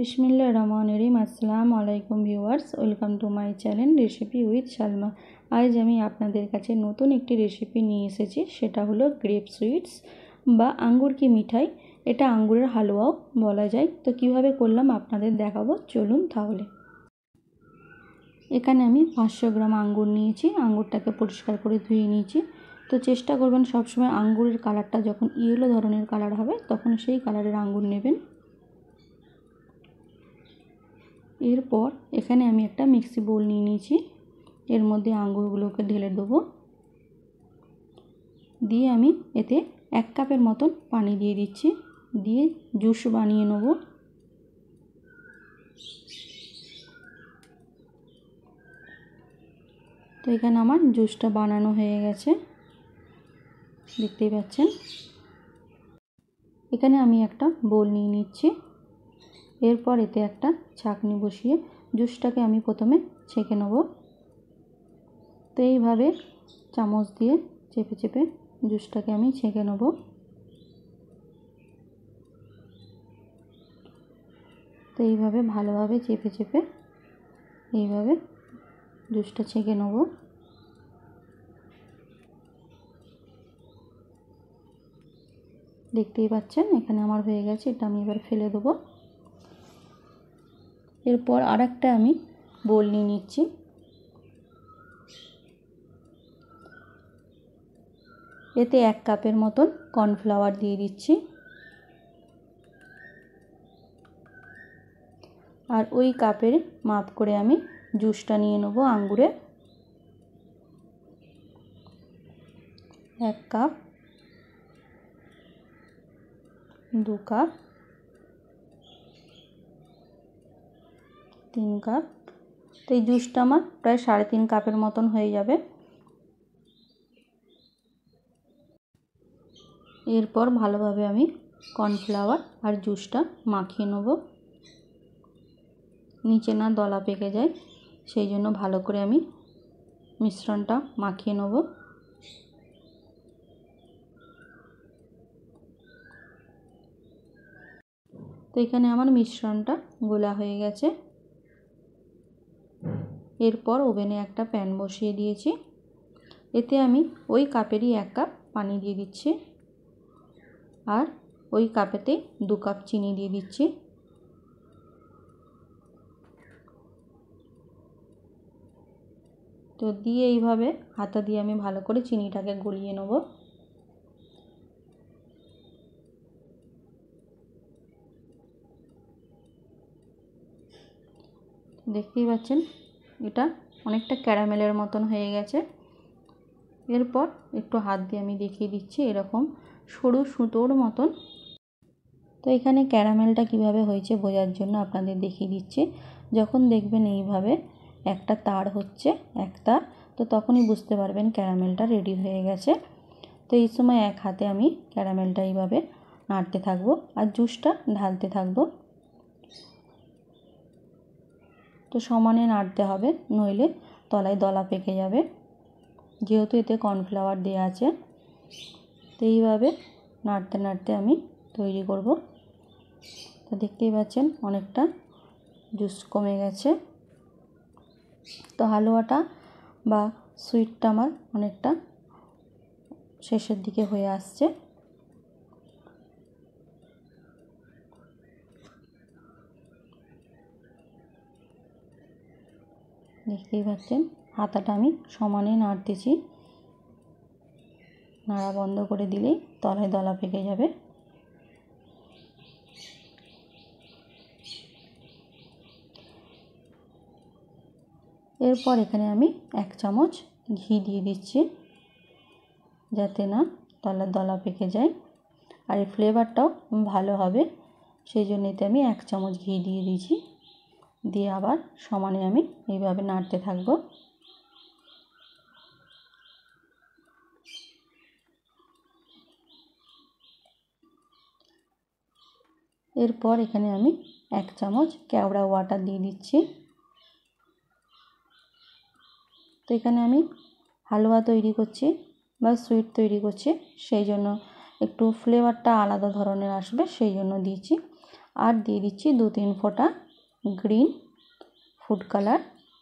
बिस्मिल्लाहिर्रहमानिर्रहीम আসসালামু আলাইকুম viewers, welcome to my channel recipe with Salma. আজ আমি আপনাদের কাছে নতুন একটি রেসিপি নিয়ে এসেছি, সেটা হলো গ্রেপ সুইটস বা আঙ্গুর কি মিঠাই। এটা আঙ্গুরের হালুয়াও বলা যায়। তো কিভাবে করলাম আপনাদের দেখাবো, চলুন তাহলে। এখানে আমি 500 গ্রাম আঙ্গুর নিয়েছি। আঙ্গুরটাকে পরিষ্কার করে ধুয়ে নিয়েছি। তো চেষ্টা করবেন সবসময় আঙ্গুরের কালারটা যখন ইয়েলো ধরনের কালার হবে তখন সেই কালারের আঙ্গুর নেবেন। এরপর এখানে আমি একটা মিক্সি বোল নিয়ে নিয়েছি। এর মধ্যে আঙ্গুরগুলোকে ঢেলে দেবো। দিয়ে আমি এতে 1 কাপের মতন পানি দিয়ে দিচ্ছি। দিয়ে জুস বানিয়ে নেব। তো এখানে আমার জুসটা বানানো হয়ে গেছে, দেখতেই পাচ্ছেন। এখানে আমি একটা বোল নিয়ে নিচ্ছি। এরপর এতে একটা ছাঁকনি বসিয়ে জুসটাকে আমি প্রথমে ছেঁকে নেব। তো এইভাবে চামচ দিয়ে চেপে চেপে জুসটাকে আমি ছেঁকে নেব। তো এইভাবে ভালোভাবে চেপে চেপে এইভাবে জুসটা ছেঁকে নেব। দেখতেই পাচ্ছেন এখানে আমার হয়ে গেছে। এটা আমি এবার ফেলে দেবো। এরপর আরেকটা আমি বোল নিয়ে নিচ্ছি। এতে 1 কাপের মতন কর্নফ্লাওয়ার দিয়ে দিচ্ছি। আর ওই কাপের মাপ করে আমি জুসটা নিয়ে নেব আঙ্গুরের। 1 কাপ, 2 কাপ, 3 কাপ। তো এই জুসটা আমার প্রায় 3.5 কাপের মতন হয়ে যাবে। এরপর ভালোভাবে আমি কর্নফ্লাওয়ার আর জুসটা মাখিয়ে নেব, নিচে না দলা পেকে যায় সেই জন্য ভালো করে আমি মিশ্রণটা মাখিয়ে নেব। তো এখানে আমার মিশ্রণটা গোলা হয়ে গেছে। এরপর ওভেনে একটা প্যান বসিয়ে দিয়েছি। এতে আমি ওই কাপেরই 1 কাপ পানি দিয়ে দিচ্ছি। আর ওই কাপেতেই 2 কাপ চিনি দিয়ে দিচ্ছি। তো দিয়ে এইভাবে হাতা দিয়ে আমি ভালো করে চিনিটাকে গলিয়ে নেব। দেখতেই পাচ্ছেন এটা অনেকটা ক্যারামেলের মতন হয়ে গেছে। এরপর একটু হাত দিয়ে আমি দেখিয়ে দিচ্ছি, এরকম সরু সুতোর মতন। তো এখানে ক্যারামেলটা কিভাবে হয়েছে বোঝার জন্য আপনাদের দেখিয়ে দিচ্ছি। যখন দেখবেন এইভাবে একটা তার হচ্ছে, এক তার, তো তখনই বুঝতে পারবেন ক্যারামেলটা রেডি হয়ে গেছে। তো এই সময় এক হাতে আমি ক্যারামেলটা এইভাবে নাড়তে থাকবো আর জুসটা ঢালতে থাকবো। তো সমানে নাড়তে হবে, নইলে তলায় দলা পেকে যাবে, যেহেতু এতে কর্নফ্লাওয়ার দেওয়া আছে। তো এইভাবে নাড়তে নাড়তে আমি তৈরি করব। তো দেখতেই পাচ্ছেন অনেকটা জুস কমে গেছে। তো হালুয়াটা বা সুইটটা আমার অনেকটা শেষের দিকে হয়ে আসছে। দেখতেই পাচ্ছেন হাতাটা আমি সমানে নাড়তেছি, নাড়া বন্ধ করে দিলেই তলায় দলা পেকে যাবে। এরপর এখানে আমি 1 চামচ ঘি দিয়ে দিচ্ছি, যাতে না তলার দলা পেকে যায় আর এই ফ্লেভারটাও ভালো হবে, সেই জন্য এতে আমি 1 চামচ ঘি দিয়ে দিয়েছি। দিয়ে আবার সমানে আমি এইভাবে নাড়তে থাকব। এরপর এখানে আমি 1 চামচ কেওড়া ওয়াটার দিয়ে দিচ্ছি। তো এখানে আমি হালুয়া তৈরি করছি বা সুইট তৈরি করছি, সেই জন্য একটু ফ্লেভারটা আলাদা ধরনের আসবে, সেই জন্য দিয়েছি। আর দিয়ে দিচ্ছি 2-3 ফোঁটা গ্রিন ফুড কালার।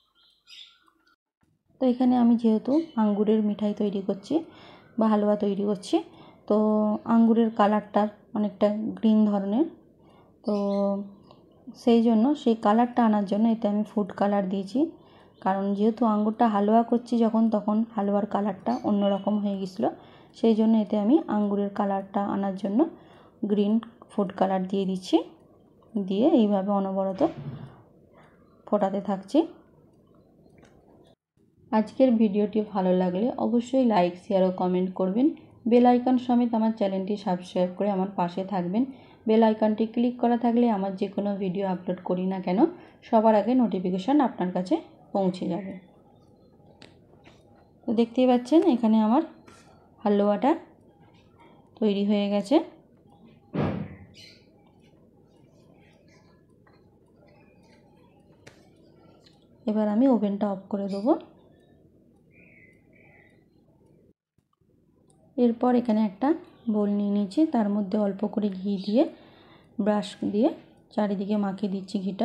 তো এখানে আমি যেহেতু আঙ্গুরের মিঠাই তৈরি করছি বা হালুয়া তৈরি করছি, তো আঙ্গুরের কালারটা অনেকটা গ্রিন ধরনের, তো সেই জন্য সেই কালারটা আনার জন্য এতে আমি ফুড কালার দিয়েছি। কারণ যেহেতু আঙ্গুরটা হালুয়া করছি যখন, তখন হালুয়ার কালারটা অন্যরকম হয়ে গেছিলো, সেই জন্য এতে আমি আঙ্গুরের কালারটা আনার জন্য গ্রিন ফুড কালার দিয়ে দিচ্ছি। দিয়ে এইভাবে অনবরত ফোটাতে থাকছি। আজকের ভিডিওটি ভালো লাগলে অবশ্যই লাইক, শেয়ার ও কমেন্ট করবেন। বেল আইকন সমেত আমার চ্যানেলটি সাবস্ক্রাইব করে আমার পাশে থাকবেন। বেল আইকনটি ক্লিক করা থাকলে আমার যে কোনো ভিডিও আপলোড করি না কেন সবার আগে নোটিফিকেশান আপনার কাছে পৌঁছে যাবে। তো দেখতেই পাচ্ছেন এখানে আমার হালুয়াটা তৈরি হয়ে গেছে। এবার আমি ওভেনটা অফ করে দেবো। এরপর এখানে একটা বোল নিয়ে নিয়েছি, তার মধ্যে অল্প করে ঘি দিয়ে ব্রাশ দিয়ে চারিদিকে মাখিয়ে দিচ্ছি ঘিটা।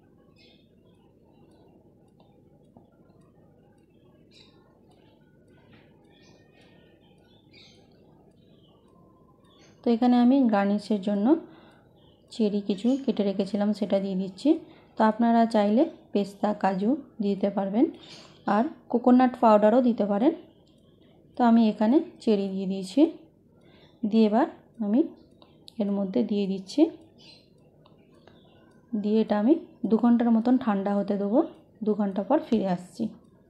তো এখানে আমি গার্নিশের জন্য চেরি কিছু কেটে রেখেছিলাম, সেটা দিয়ে দিচ্ছি। তো আপনারা চাইলে পেস্তা, কাজু দিতে পারবেন, আর কোকোনাট পাউডারও দিতে পারেন। তো আমি এখানে চেরি দিয়ে দিয়েছি। দিয়ে এবার আমি এর মধ্যে দিয়ে দিচ্ছি। দিয়ে এটা আমি 2 ঘন্টার মতন ঠান্ডা হতে দেবো। 2 ঘন্টা পর ফিরে আসছি।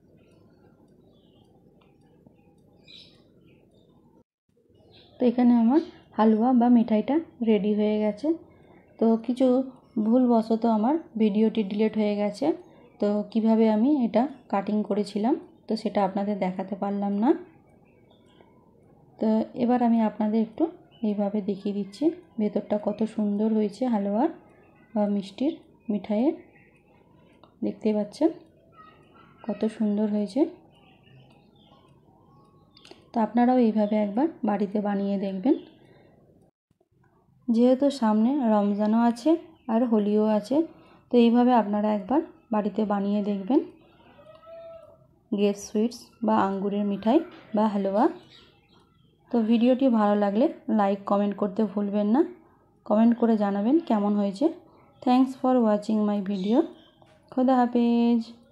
তো এখানে আমার হালুয়া বা মিঠাইটা রেডি হয়ে গেছে। তো কিছু ভুলবশত আমার ভিডিওটি ডিলিট হয়ে গেছে, তো কিভাবে আমি এটা কাটিং করেছিলাম তো সেটা আপনাদের দেখাতে পারলাম না। তো এবার আমি আপনাদের একটু এইভাবে দেখিয়ে দিচ্ছি ভেতরটা কত সুন্দর হয়েছে হালুয়ার বা মিষ্টির মিঠাইয়ের। দেখতে পাচ্ছেন কত সুন্দর হয়েছে। তো আপনারাও এইভাবে একবার বাড়িতে বানিয়ে দেখবেন। যেহেতু সামনে রমজানও আছে আর হোলিও আছে, তো এইভাবে আপনারা একবার বাড়িতে বানিয়ে দেখবেন গ্রেপস সুইটস বা আঙ্গুরের মিঠাই বা হালুয়া। তো ভিডিওটি ভালো লাগলে লাইক, কমেন্ট করতে ভুলবেন না। কমেন্ট করে জানাবেন কেমন হয়েছে। Thanks for watching my video. খোদা হাফেজ।